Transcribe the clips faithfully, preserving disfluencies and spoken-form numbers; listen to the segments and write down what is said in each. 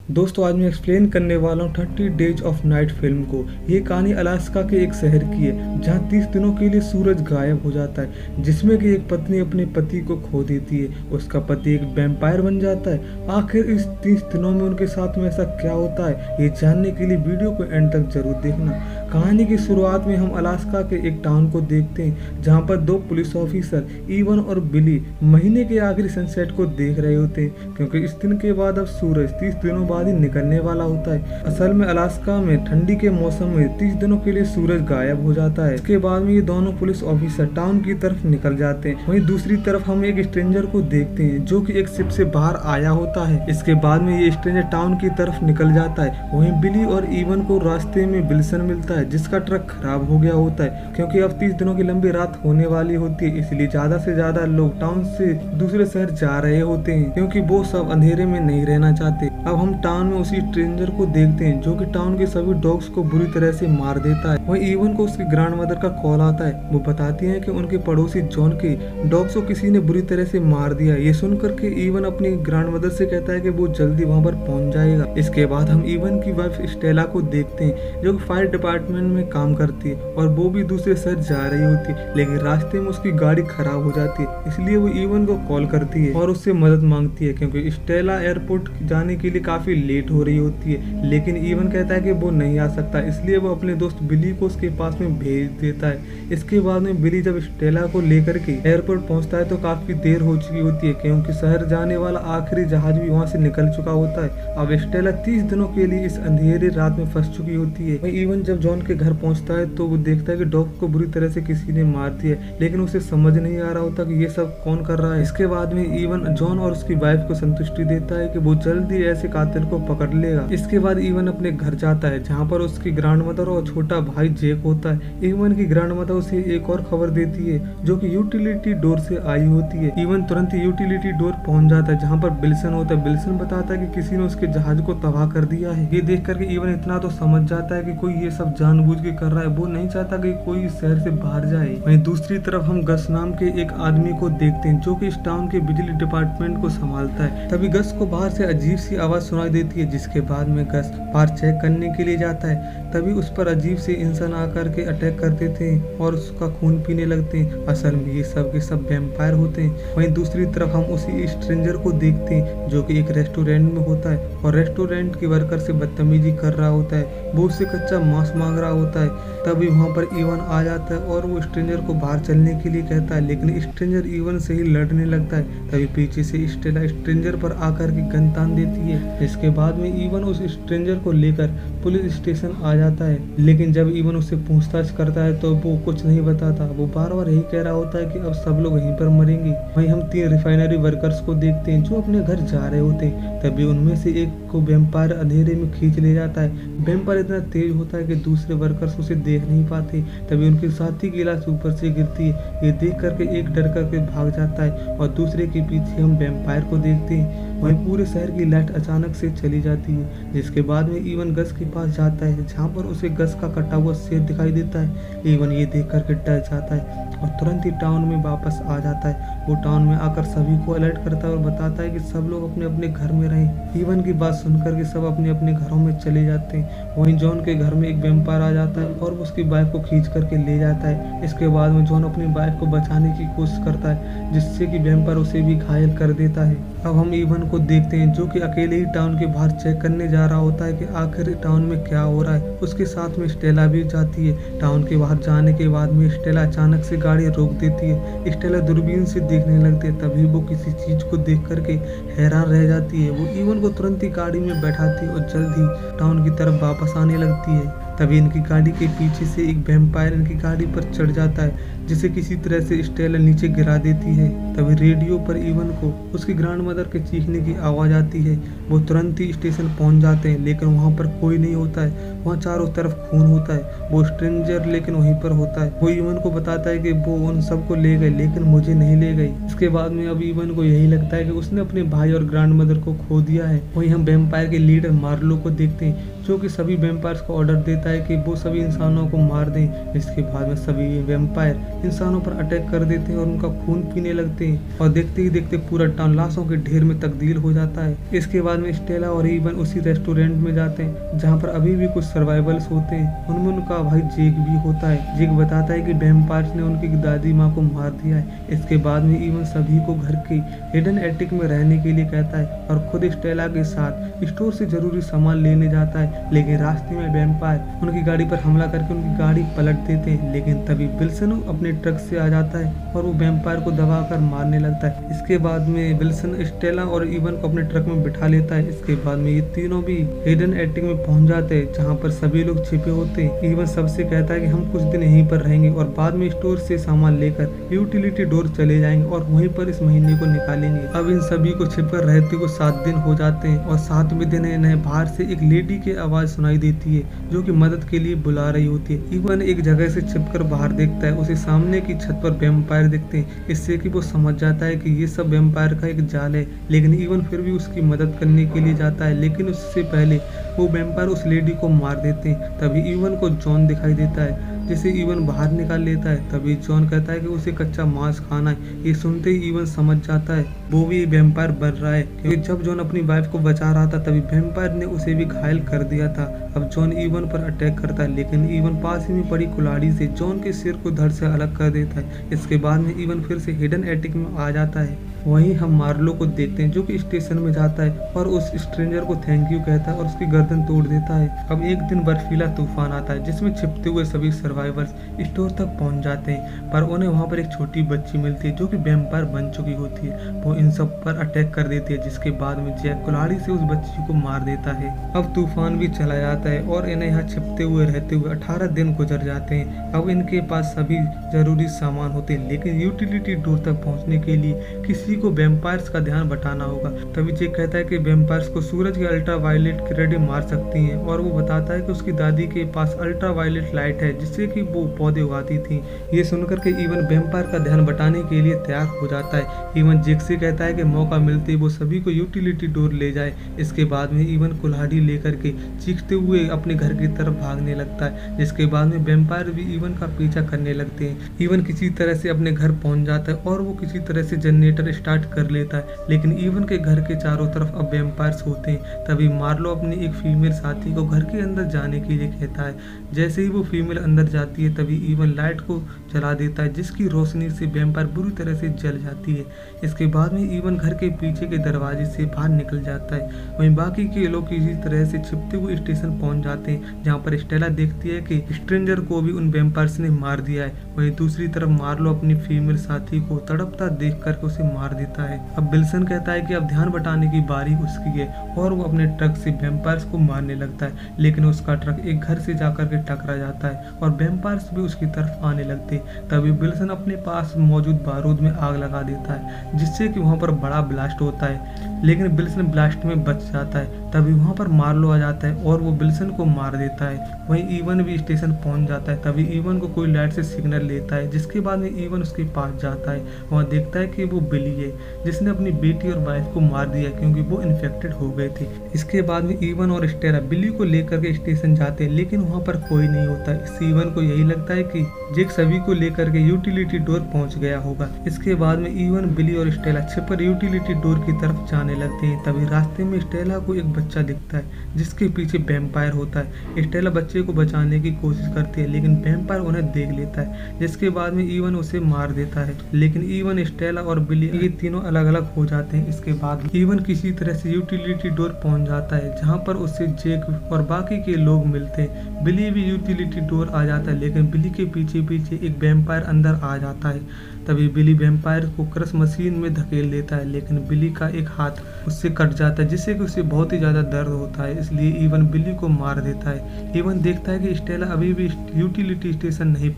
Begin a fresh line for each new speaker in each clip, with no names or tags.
दोस्तों आज मैं एक्सप्लेन करने वाला हूँ thirty days of night film को। ये कहानी अलास्का के एक शहर की है जहाँ तीस दिनों के लिए सूरज गायब हो जाता है, जिसमें कि एक पत्नी अपने पति को खो देती है। उसका पति एक वैम्पायर बन जाता है। आखिर इस तीस दिनों में उनके साथ में ऐसा क्या होता है, ये जानने के लिए वीडियो को एंड तक जरूर देखना। कहानी की शुरुआत में हम अलास्का के एक टाउन को देखते हैं जहाँ पर दो पुलिस ऑफिसर इवन और बिली महीने के आखिरी सनसेट को देख रहे होते हैं, क्योंकि इस दिन के बाद अब सूरज तीस दिनों बाद ही निकलने वाला होता है। असल में अलास्का में ठंडी के मौसम में तीस दिनों के लिए सूरज गायब हो जाता है। इसके बाद में ये दोनों पुलिस ऑफिसर टाउन की तरफ निकल जाते हैं। वहीं दूसरी तरफ हम एक स्ट्रेंजर को देखते हैं जो कि एक शिप से बाहर आया होता है। इसके बाद में ये स्ट्रेंजर टाउन की तरफ निकल जाता है। वहीं बिली और इवन को रास्ते में विल्सन मिलता है जिसका ट्रक खराब हो गया होता है, क्योंकि अब तीस दिनों की लंबी रात होने वाली होती है। इसलिए ज्यादा से ज्यादा लोग टाउन से दूसरे शहर जा रहे होते हैं, क्योंकि वो सब अंधेरे में नहीं रहना चाहते। अब हम टाउन में उसी स्ट्रेंजर को देखते हैं जो कि टाउन के सभी डॉग्स को बुरी तरह से मार देता है। वहीं इवन को उसकी ग्रैंड मदर का कॉल आता है। वो बताती है कि उनके पड़ोसी जॉन के डॉग्स को किसी ने बुरी तरह से मार दिया। ये सुनकर के इवन अपनी ग्रैंड मदर से कहता है कि वो जल्दी वहाँ पर पहुँच जाएगा। इसके बाद हम इवन की वाइफ स्टेला को देखते हैं जो कि फायर डिपार्टमेंट में काम करती है और वो भी दूसरे शहर जा रही होती है, लेकिन रास्ते में उसकी गाड़ी खराब हो जाती है। इसलिए वो इवन को कॉल करती है और उससे मदद मांगती है, क्योंकि स्टेला एयरपोर्ट जाने के लिए काफी लेट हो रही होती है। लेकिन इवन कहता है कि वो नहीं आ सकता, इसलिए वो अपने दोस्त बिली को उसके पास में भेज देता है। इसके बाद में बिली जब स्टेला को लेकर के एयरपोर्ट पहुंचता है तो काफी देर हो चुकी होती है, क्योंकि शहर जाने वाला आखिरी जहाज भी वहां से निकल चुका होता है। अब स्टेला तीस दिनों के लिए इस अंधेरे रात में फंस चुकी होती है। इवन जब जॉन के घर पहुंचता है तो वो देखता है कि डॉग को बुरी तरह से किसी ने मार दिया, लेकिन उसे समझ नहीं आ रहा होता कि ये सब कौन कर रहा है। इसके बाद में इवन जॉन और उसकी वाइफ को संतुष्टि देता है कि वो जल्दी ऐसे कातिल को पकड़ लेगा। इसके बाद इवन अपने घर जाता है जहाँ पर उसकी ग्रैंड मदर और छोटा भाई जेक होता है। इवन की ग्रैंड मदर उसे एक और खबर देती है जो कि यूटिलिटी डोर से आई होती है। इवन तुरंत यूटिलिटी डोर पहुंच जाता है जहाँ पर बिल्सन होता है। बिल्सन बताता है कि किसी ने उसके जहाज को तबाह कर दिया है। ये देख करके इवन इतना तो समझ जाता है कि कोई ये सब जानबूझ के कर रहा है। वो नहीं चाहता कि कोई शहर से बाहर जाए। वहीं दूसरी तरफ हम गस नाम के एक आदमी को देखते हैं जो कि इस टाउन के बिजली डिपार्टमेंट को संभालता है। तभी गस को बाहर से अजीब सी आवाज सुनाई देती है, जिसके बाद में गस बाहर चेक करने के लिए जाता है। तभी उस पर अजीब से इंसान आकर के अटैक कर देते हैं और उसका खून पीने लगते हैं। असल में ये सब के सब वैम्पायर होते हैं। वहीं दूसरी तरफ हम उसी स्ट्रेंजर को देखते हैं जो कि एक रेस्टोरेंट में होता है और रेस्टोरेंट की वर्कर से बदतमीजी कर रहा होता है। वो उससे कच्चा मांस मांग रहा होता है। तभी वहाँ पर इवन आ जाता है और वो स्ट्रेंजर को बाहर चलने के लिए कहता है, लेकिन स्ट्रेंजर इवन से ही लड़ने लगता है। तभी पीछे से स्टेला स्ट्रेंजर पर आकर के गन तान देती है। इसके बाद में इवन उस स्ट्रेंजर को लेकर पुलिस स्टेशन आ जाता है, लेकिन जब इवन उससे पूछताछ करता है तो वो कुछ नहीं बताता। वो बार बार यही कह रहा होता है कि अब सब लोग यहीं पर मरेंगे। वहीं हम तीन रिफाइनरी वर्कर्स को देखते हैं जो अपने घर जा रहे होते हैं। तभी उनमें से एक को वैम्पायर अंधेरे में खींच ले जाता है। वैम्पायर इतना तेज होता है कि दूसरे वर्कर्स उसे देख नहीं पाते। तभी उनके साथी की लाश ऊपर से गिरती है। ये देख करके एक डर करके भाग जाता है और दूसरे के पीछे हम वैम्पायर को देखते हैं। वहीं पूरे शहर की लाइट अचानक से चली जाती है, जिसके बाद में इवन गस के पास जाता है जहाँ पर उसे गस का कटा हुआ शेर दिखाई देता है। इवन ये देख करके डर जाता है और तुरंत ही टाउन में वापस आ जाता है। वो टाउन में आकर सभी को अलर्ट करता है और बताता है कि सब लोग अपने अपने घर में रहें। इवन की बात सुनकर के सब अपने अपने घरों में चले जाते हैं। वहीं जॉन के घर में एक वैम्पायर आ जाता है और उसकी वाइफ को खींच करके ले जाता है। इसके बाद में जॉन अपनी वाइफ को बचाने की कोशिश करता है, जिससे कि वैम्पायर उसे भी घायल कर देता है। अब हम इवन को देखते हैं जो कि अकेले ही टाउन के बाहर चेक करने जा रहा होता है कि आखिर टाउन में क्या हो रहा है। उसके साथ में स्टेला भी जाती है। टाउन के बाहर जाने के बाद में स्टेला अचानक से गाड़ी रोक देती है। स्टेला दूरबीन से देखने लगती है। तभी वो किसी चीज को देख करके हैरान रह जाती है। वो इवन को तुरंत ही गाड़ी में बैठाती है और जल्द ही टाउन की तरफ वापस आने लगती है। तभी इनकी गाड़ी के पीछे से एक वैम्पायर इनकी गाड़ी पर चढ़ जाता है, जिसे किसी तरह से स्टेला नीचे गिरा देती है। तभी रेडियो पर इवन को उसकी ग्रैंड मदर के चीखने की आवाज आती है। वो तुरंत ही स्टेशन पहुंच जाते हैं, लेकिन वहां पर कोई नहीं होता है। वहां चारों तरफ खून होता है। वो स्ट्रेंजर लेकिन वहीं पर होता है। वो इवन को बताता है कि वो उन सबको ले गए, लेकिन मुझे नहीं ले गई। इसके बाद में अब इवन को यही लगता है कि उसने अपने भाई और ग्रैंड मदर को खो दिया है। वहीं हम वैम्पायर के लीडर मार्लो को देखते हैं जो कि सभी वैम्पायर्स को ऑर्डर देता कहता है कि वो सभी इंसानों को मार दें। इसके बाद में सभी वैम्पायर इंसानों पर अटैक कर देते हैं और उनका खून पीने लगते हैं और देखते ही देखते पूरा टाउन लाशों के ढेर में तब्दील हो जाता है। इसके बाद में स्टेला और इवन उसी रेस्टोरेंट में जाते हैं जहाँ पर अभी भी कुछ सर्वाइवल्स होते हैं। उनमें उनका भाई जेक भी होता है। जेक बताता है कि वैम्पायर्स ने उनकी दादी माँ को मार दिया है। इसके बाद में इवन सभी को घर के हिडन एटिक में रहने के लिए कहता है और खुद स्टेला के साथ स्टोर से जरूरी सामान लेने जाता है। लेकिन रास्ते में वैम्पायर उनकी गाड़ी पर हमला करके उनकी गाड़ी पलट देते हैं। लेकिन तभी विल्सन अपने ट्रक से आ जाता है और वो वैम्पायर को दबाकर मारने लगता है। इसके बाद में विल्सन स्टेला और इवन को अपने ट्रक में बिठा लेता है। इसके बाद में ये तीनों भी हिडन एटिक में पहुंच जाते हैं जहाँ पर सभी लोग छिपे होते हैं। इवन सबसे कहता है कि हम कुछ दिन यहीं पर रहेंगे और बाद में स्टोर से सामान लेकर यूटिलिटी डोर चले जाएंगे और वहीं पर इस महीने को निकालेंगे। अब इन सभी को छिपकर रहते को सात दिन हो जाते हैं और सातवें दिन इन्हें बाहर से एक लेडी की आवाज सुनाई देती है जो कि मदद के लिए बुला रही होती है। इवन एक जगह से छिपकर बाहर देखता है, उसे सामने की छत पर वैम्पायर दिखते हैं। इससे कि वो समझ जाता है कि ये सब वैम्पायर का एक जाल है। लेकिन इवन फिर भी उसकी मदद करने के लिए जाता है, लेकिन उससे पहले वो वैम्पायर उस लेडी को मार देते हैं। तभी इवन को जॉन दिखाई देता है जिसे इवन बाहर निकाल लेता है। तभी जॉन कहता है कि उसे कच्चा मांस खाना है। ये सुनते ही इवन समझ जाता है वो भी वैम्पायर बन रहा है, क्योंकि जब जॉन अपनी वाइफ को बचा रहा था तभी वैम्पायर ने उसे भी घायल कर दिया था। अब जॉन इवन पर अटैक करता है, लेकिन इवन पास ही में पड़ी कुल्हाड़ी से जॉन के सिर को धड़ से अलग कर देता है। इसके बाद में इवन फिर से हिडन एटिक में आ जाता है। वहीं हम मार्लो को देखते हैं जो कि स्टेशन में जाता है और उस स्ट्रेंजर को थैंक यू कहता है और उसकी गर्दन तोड़ देता है। अब एक दिन बर्फीला तूफान आता है जिसमें छिपते हुए सभी सर्वाइवर्स स्टोर तक पहुंच जाते हैं, पर उन्हें वहां पर एक छोटी बच्ची मिलती है जो कि वैम्पायर बन चुकी होती है। वो इन सब पर अटैक कर देती है, जिसके बाद में जैक कुल्हाड़ी से उस बच्ची को मार देता है। अब तूफान भी चला जाता है और इन्हें यहाँ छिपते हुए रहते हुए अठारह दिन गुजर जाते हैं। अब इनके पास सभी जरूरी सामान होते हैं, लेकिन यूटिलिटी डोर तक पहुंचने के लिए किसी को वैम्पायर्स का ध्यान बटाना होगा। तभी जेक कहता है कि वैम्पायर्स को सूरज की अल्ट्रा वायलेट किरणें मार सकती हैं और वो बताता है कि उसकी दादी के पास अल्ट्रा वायलेट लाइट है जिससे कि वो पौधे उगाती थी। ये सुनकर के इवन वैम्पायर का ध्यान बटाने के लिए तैयार हो जाता है। इवन जेक से कहता है कि मौका मिलते वो सभी को यूटिलिटी डोर ले जाए। इसके बाद में इवन कुल्हाड़ी लेकर के चीखते हुए अपने घर की तरफ भागने लगता है, जिसके बाद में वैम्पायर भी इवन का पीछा करने लगते हैं। इवन किसी तरह से अपने घर पहुंच जाता है और वो किसी तरह से जनरेटर स्टार्ट कर लेता है, लेकिन इवन के घर के चारों तरफ अब वैम्पायर्स होते हैं। तभी मार्लो अपनी एक फीमेल साथी को घर के अंदर जाने के लिए कहता है। जैसे ही वो फीमेल अंदर जाती है तभी इवन लाइट को जला देता है, जिसकी रोशनी से वैम्पायर बुरी तरह से जल जाती है। इसके बाद में इवन घर के पीछे के दरवाजे से बाहर निकल जाता है। वहीं बाकी के लोग किसी तरह से छिपते हुए स्टेशन पहुंच जाते हैं, जहां पर स्टेला देखती है कि स्ट्रेंजर को भी उन वैम्पायर्स ने मार दिया है। वहीं दूसरी तरफ मार्लो अपनी फीमेल साथी को तड़पता देख कर उसे मार देता है। अब विल्सन कहता है कि अब ध्यान बटाने की बारी उसकी है और वो अपने ट्रक से वैम्पायर्स को मारने लगता है, लेकिन उसका ट्रक एक घर से जाकर के टकरा जाता है और वैम्पायर्स भी उसकी तरफ आने लगते हैं। तभी विल्सन अपने पास मौजूद बारूद में आग लगा देता है, जिससे कि वहां पर बड़ा ब्लास्ट होता है, लेकिन विल्सन ब्लास्ट में बच जाता है। तभी वहां पर मार्लो आ जाता है और वो विल्सन को मार देता है। वहीं इवन भी स्टेशन पहुंच जाता है। तभी इवन को कोई लाइट से सिग्नल लेता है, जिसके बाद में इवन उसके पास जाता है। वहाँ देखता है कि वो बिली है जिसने अपनी बेटी और वाइफ को मार दिया क्योंकि वो इन्फेक्टेड हो गए थे। इसके बाद में इवन और स्टेरा बिली को लेकर के स्टेशन जाते हैं, लेकिन वहाँ पर कोई नहीं होता। इस इवन को यही लगता है कि जेक सभी को लेकर के यूटिलिटी डोर पहुंच गया होगा। इसके बाद में इवन, बिली और स्टेला छिपकर यूटिलिटी डोर की तरफ जाने लगते हैं। तभी रास्ते में स्टेला को एक बच्चा दिखता है जिसके पीछे वैम्पायर होता है। स्टेला बच्चे को बचाने की कोशिश करती है, लेकिन वैम्पायर उन्हें देख लेता है, जिसके बाद में इवन उसे मार देता है। लेकिन इवन, स्टेला और बिली ये तीनों अलग अलग हो जाते हैं। इसके बाद इवन किसी तरह से यूटिलिटी डोर पहुंच जाता है, जहां पर उससे जेक और बाकी के लोग मिलते हैं। बिली भी यूटिलिटी डोर आ जाता है, लेकिन बिली के पीछे पीछे एक वैम्पायर अंदर आ जाता है। तभी बिली वैम्पायर को क्रश मशीन में धकेल देता है, लेकिन बिली का एक हाथ उससे कट जाता है, जिससे कि उसे बहुत ही ज्यादा दर्द होता है। इसलिए इवन बिली को मार देता है। इवन देखता है कि स्टेला अभी भी यूटिलिटी स्टेशन नहीं पहुंची।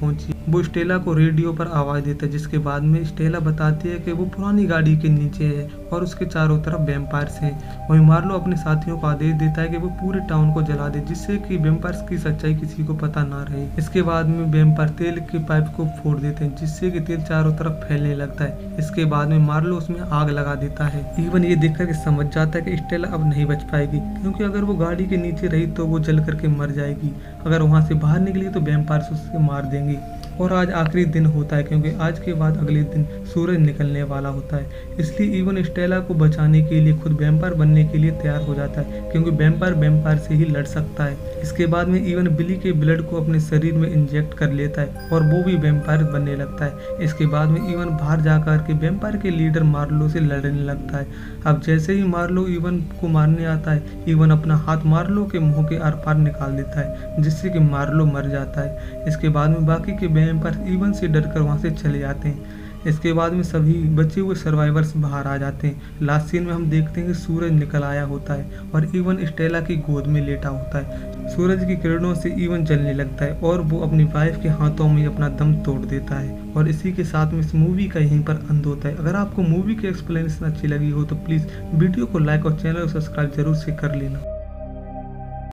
वो स्टेला को रेडियो पर आवाज़ देता है, जिसके बाद में स्टेला बताती है कि वो पुरानी गाड़ी के नीचे है और उसके चारों तरफ वैम्पायर्स हैं। वहीं मार्लो अपने साथियों को आदेश देता है कि वो पूरे टाउन को जला दे, जिससे कि वैम्पायर्स की सच्चाई किसी को पता ना रहे। इसके बाद में वैम्पायर तेल के पाइप को फोड़ देते हैं, जिससे कि तेल चारों तरफ फैलने लगता है। इसके बाद में मार्लो उसमें आग लगा देता है। इवन ये देखकर के समझ जाता है कि स्टेला अब नहीं बच पाएगी, क्योंकि अगर वो गाड़ी के नीचे रही तो वो जल करके मर जाएगी। अगर वहाँ से बाहर निकली तो वैम्पायर्स उससे मार देंगे। और आज आखिरी दिन होता है, क्योंकि आज के बाद अगले दिन सूरज निकलने वाला होता है। इसलिए इवन स्टेला को बचाने के लिए खुद वैम्पायर बनने के लिए तैयार हो जाता है, क्योंकि वैम्पायर वैम्पायर से ही लड़ सकता है। इसके बाद में इवन बिली के ब्लड को अपने शरीर में इंजेक्ट कर लेता है और वो भी वैम्पायर बनने लगता है। इसके बाद में इवन बाहर जाकर के वैम्पायर के लीडर मार्लो से लड़ने लगता है। अब जैसे ही मार्लो इवन को मारने आता है, इवन अपना हाथ मार्लो के मुंह के आर पार निकाल देता है, जिससे कि मार्लो मर जाता है। इसके बाद में बाकी के वैम्पायर इवन से डरकर वहां से चले जाते हैं। इसके बाद में सभी बचे हुए सर्वाइवर्स बाहर आ जाते हैं। लास्ट सीन में हम देखते हैं कि सूरज निकल आया होता है और इवन स्टेला की गोद में लेटा होता है। सूरज की किरणों से इवन जलने लगता है और वो अपनी वाइफ के हाथों में अपना दम तोड़ देता है। और इसी के साथ में इस मूवी का यहीं पर अंत होता है। अगर आपको मूवी की एक्सप्लेनेशन अच्छी लगी हो तो प्लीज़ वीडियो को लाइक और चैनल को सब्सक्राइब जरूर से कर लेना।